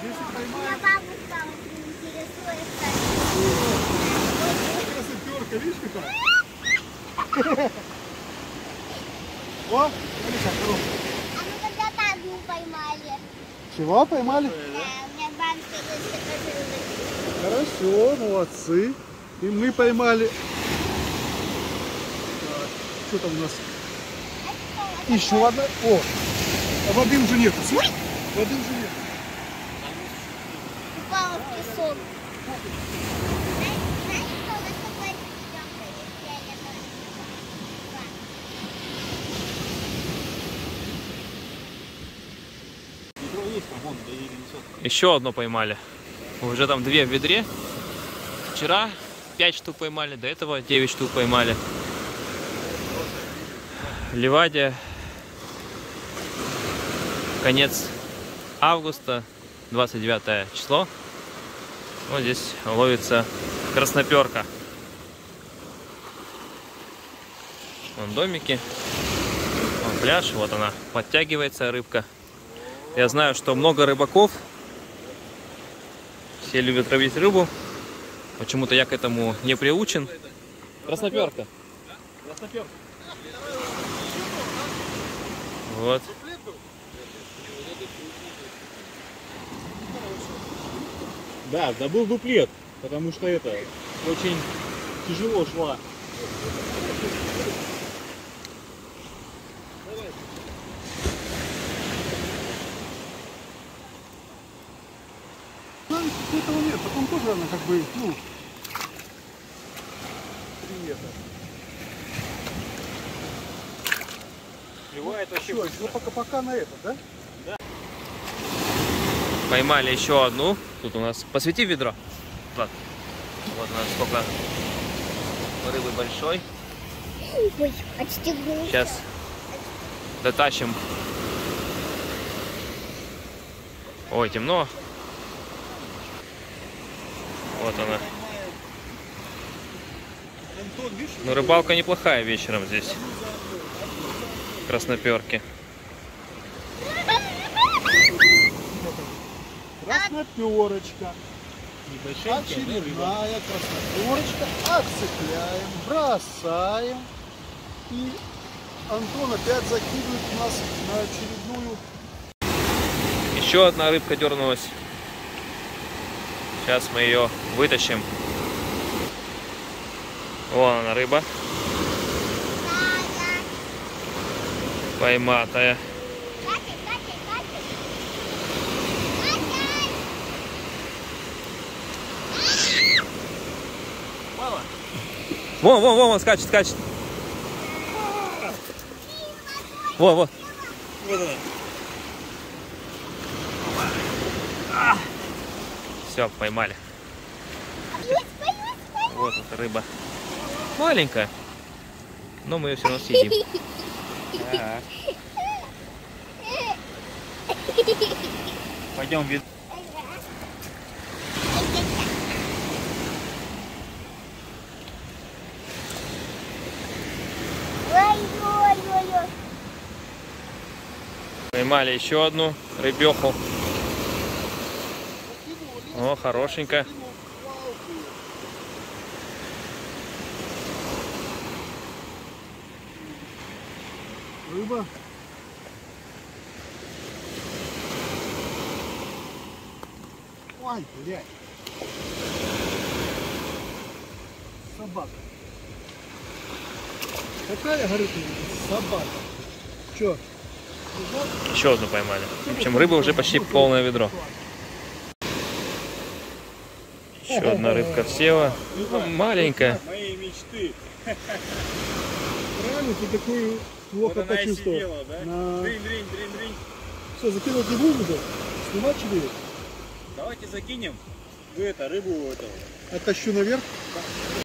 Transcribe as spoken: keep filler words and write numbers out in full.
Если поймаем... Я бабушка очень интересуется. Красотерка, видишь какая? О, смотри, как коробка. А мы когда-то одну поймали. Чего поймали? Да, у меня банка есть такая. Хорошо, молодцы. И мы поймали. Так, что там у нас? Еще одна. О, а воды уже нет. Смотри, воды уже нет. Упала в песок. Знаешь, что у нас такое съемка есть? Я не знаю. Еще одно поймали. Уже там две в ведре. Вчера пять штук поймали, до этого девять штук поймали. Ливадия. Конец августа, двадцать девятое число. Вот здесь ловится красноперка. Вон домики. Вон пляж, вот она подтягивается рыбка. Я знаю, что много рыбаков. Все любят ловить рыбу. Почему-то я к этому не приучен. Красноперка. Красноперка. Вот. Да, забыл дуплет, потому что это очень тяжело шла. Этого нет, потом тоже она как бы, ну, привет. Сливает вообще. Все, ну пока, пока на это, да? Поймали еще одну. Тут у нас... Посвети ведро. Вот, вот у нас сколько рыбы большой. Ой, отстегнулся. Сейчас дотащим. Ой, темно. Вот она. Ну, рыбалка неплохая вечером здесь. Красноперки. Красноперочка. Очередная красноперочка. Отцепляем, бросаем. И Антон опять закидывает нас на очередную. Еще одна рыбка дернулась. Сейчас мы ее вытащим. Вон она, рыба. Пойматая. Вон, вон, вон, вон, скачет, скачет. Вон, вон. Вот она. Все, поймали. Вот эта рыба. Маленькая. Но мы ее все равно съедим. Ага. Пойдем в вид. Ой-ой-ой-ой. Поймали еще одну рыбеху. О, хорошенькая. Рыба. Ой, блядь. Собака. Какая, говорит, собака? Че? Еще одну поймали. В общем, рыба уже почти полное ведро. Еще одна рыбка села. Ну, маленькая. Моей мечты. Правильно, ты такую плохо Вот она и почувствовал. сидела, да? На... Дрынь, дрынь, дрынь, дрынь. Все, закидывать не буду, да? Снимать тебе? Давайте закинем в это, рыбу этого. Оттащу наверх.